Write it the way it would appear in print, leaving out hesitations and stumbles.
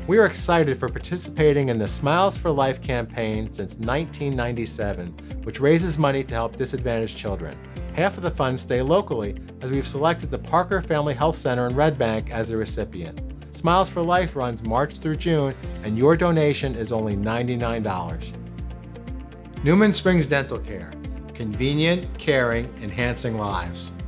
We are excited for participating in the Smiles for Life campaign since 1997, which raises money to help disadvantaged children. Half of the funds stay locally, as we've selected the Parker Family Health Center in Red Bank as a recipient. Smiles for Life runs March through June, and your donation is only $99. Newman Springs Dental Care. Convenient, caring, enhancing lives.